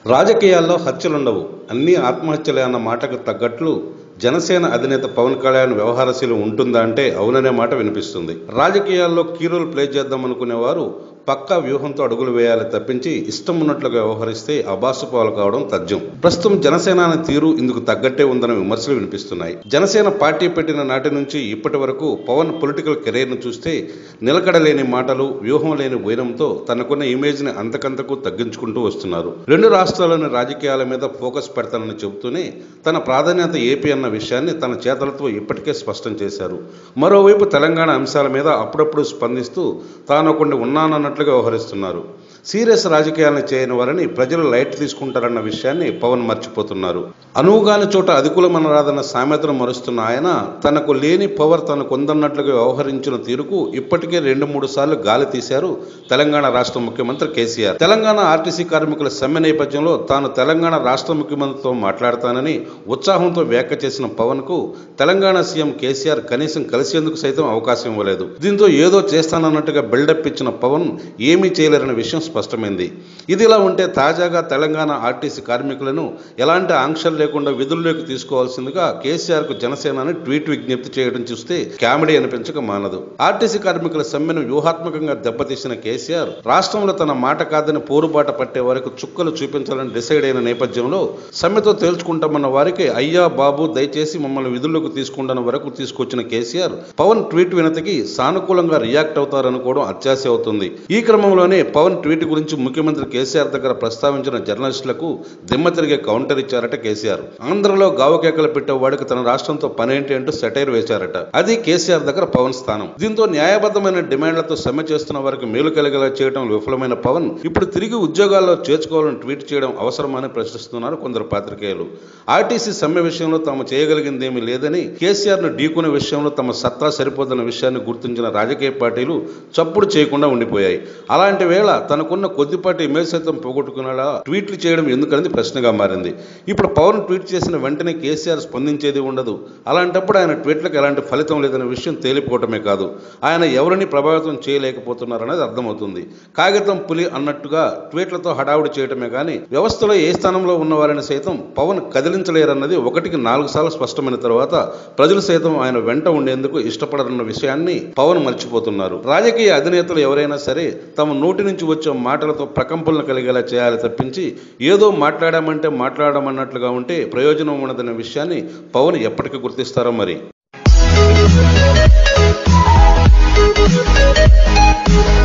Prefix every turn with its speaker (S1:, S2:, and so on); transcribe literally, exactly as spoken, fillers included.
S1: రాజకీయాల్లో హత్యలుండవు, అన్నీ ఆత్మహత్యలే అన్న మాటకు తగ్గట్లు జనసేన అధినేత పవన్ కళ్యాణ్ వ్యవహారశీలం ఉంటుందా అంటే అవుననే మాట వినిపిస్తుంది. రాజకీయాల్లో కీ రోల్ ప్లే చేద్దాం అనుకునేవారు పక్కా వ్యూహంతో అడుగులు వేయాలి తప్పించి ఇష్టం ఉన్నట్లుగా వ్యవహరిస్తే అబాసుపాలు కావడం తథ్యం. ప్రస్తుతం జనసేన తీరు ఇందుకు తగ్గట్టే ఉందన్న విమర్శలు వినిపిస్తున్నాయి. జనసేన పార్టీ పెట్టిన నాటి నుంచి ఇప్పటి వరకు పవన్ పొలిటికల్ కెరీర్ను చూస్తే నిలకడలేని మాటలు, వ్యూహం లేని వైరంతో తనకున్న ఇమేజ్ ని అంతకంతకు తగ్గించుకుంటూ వస్తున్నారు. రెండు రాష్ట్రాల్లోని రాజకీయాల మీద ఫోకస్ పెడతానని చెబుతూనే తన ప్రాధాన్యత ఏపీ అన్న విషయాన్ని తన చేతలతో ఇప్పటికే స్పష్టం చేశారు. మరోవైపు తెలంగాణ అంశాల మీద అప్పుడప్పుడు స్పందిస్తూ తాను కొన్ని ఉన్నానన్నట్లుగా వ్యవహరిస్తున్నారు. సీరియస్ రాజకీయాలను చేయని వారిని ప్రజలు లైట్ తీసుకుంటారన్న విషయాన్ని పవన్ మర్చిపోతున్నారు. అనువుగాని చోట అధికులమనరాదన్న సామెతను మరుస్తున్న ఆయన తనకు లేని పవర్ తనకు ఉందన్నట్లుగా వ్యవహరించిన తీరుకు ఇప్పటికే రెండు మూడు సార్లు గాలి తీశారు తెలంగాణ రాష్ట్ర ముఖ్యమంత్రి కేసీఆర్. తెలంగాణ ఆర్టీసీ కార్మికుల సమ్మె నేపథ్యంలో తాను తెలంగాణ రాష్ట్ర ముఖ్యమంత్రితో మాట్లాడతానని ఉత్సాహంతో వ్యాఖ్య చేసిన పవన్ కు తెలంగాణ సీఎం కేసీఆర్ కనీసం కలిసేందుకు సైతం అవకాశం ఇవ్వలేదు. దీంతో ఏదో చేస్తానన్నట్టుగా బిల్డప్ ఇచ్చిన పవన్ ఏమీ చేయలేరన్న విషయం స్పష్టమైంది. ఇదిలా ఉంటే తాజాగా తెలంగాణ ఆర్టీసీ కార్మికులను ఎలాంటి ఆంక్షలు లేకుండా విధుల్లోకి తీసుకోవాల్సిందిగా కేసీఆర్ కు జనసేనని ట్వీట్ విజ్ఞప్తి చేయడం చూస్తే కామెడీ అనిపించక మానదు. ఆర్టీసీ కార్మికుల సమ్మెను వ్యూహాత్మకంగా దెబ్బతీసిన కేసీఆర్ రాష్ట్రంలో తన మాట కాదని పోరుబాట పట్టే వరకు చుక్కలు చూపించాలని డిసైడ్ అయిన నేపథ్యంలో సమ్మెతో తేల్చుకుంటామన్న వారికి అయ్యా బాబు దయచేసి మమ్మల్ని విధుల్లోకి తీసుకుంటున్న వరకు తీసుకొచ్చిన కేసీఆర్ పవన్ ట్వీట్ వినతికి సానుకూలంగా రియాక్ట్ అవుతారనుకోవడం అత్యాశ అవుతుంది. ఈ క్రమంలోనే పవన్ ట్వీట్ గురించి ముఖ్యమంత్రి కేసీఆర్ దగ్గర ప్రస్తావించిన జర్నలిస్టులకు దిమ్మ తిరిగే కౌంటర్ ఇచ్చారట కేసీఆర్. ఆంధ్రలో గావకేకలు పెట్టేవాడికి తన రాష్ట్రంతో పనేంటి అంటూ సెటైర్ వేశారట. అది కేసీఆర్ దగ్గర పవన్ స్థానం. దీంతో న్యాయబద్ధమైన డిమాండ్లతో సమ్మె చేస్తున్న వారికి మేలు కలిగేలా చేయడం విఫలమైన పవన్ ఇప్పుడు తిరిగి ఉద్యోగాల్లో చేర్చుకోవాలని ట్వీట్ చేయడం అవసరమని ప్రశ్నిస్తున్నారు కొందరు పాత్రికేయులు. ఆర్టీసీ సమ్మె విషయంలో తాము చేయగలిగిందేమీ లేదని, కేసీఆర్ ను ఢీకునే విషయంలో తమ సత్తా సరిపోదన్న విషయాన్ని గుర్తించిన రాజకీయ పార్టీలు చప్పుడు చేయకుండా ఉండిపోయాయి. అలాంటి వేళ తనకున్న కొద్దిపాటి ఇమేజ్ సైతం పోగొట్టుకునేలా ట్వీట్లు చేయడం ఎందుకనేది ప్రశ్నగా మారింది. ఇప్పుడు పవన్ ట్వీట్ చేసిన వెంటనే కేసీఆర్ స్పందించేది ఉండదు. అలాంటప్పుడు ఆయన ట్వీట్లకు ఎలాంటి ఫలితం లేదనే విషయం తేలిపోవటమే కాదు, ఆయన ఎవరిని ప్రభావితం చేయలేకపోతున్నారనేది అర్థమవుతుంది. కాగితం పులి అన్నట్టుగా ట్వీట్లతో హడావుడి చేయటమే కానీ వ్యవస్థలో ఏ స్థానంలో ఉన్న వారిని సైతం పవన్ కదిలించలేరన్నది ఒకటికి నాలుగు సార్లు స్పష్టమైన తర్వాత ప్రజలు సైతం ఆయన వెంట ఉండేందుకు ఇష్టపడరన్న విషయాన్ని పవన్ మర్చిపోతున్నారు. రాజకీయ అధినేతలు ఎవరైనా సరే తమ నోటి నుంచి వచ్చే మాటలతో ప్రకంపనలు కలిగేలా చేయాలి తప్పించి ఏదో మాట్లాడామంటే మాట్లాడమన్నట్లుగా ఉంటే ప్రయోజనం ఉండదనే విషయాన్ని పవన్ ఎప్పటికీ గుర్తిస్తారో మరి.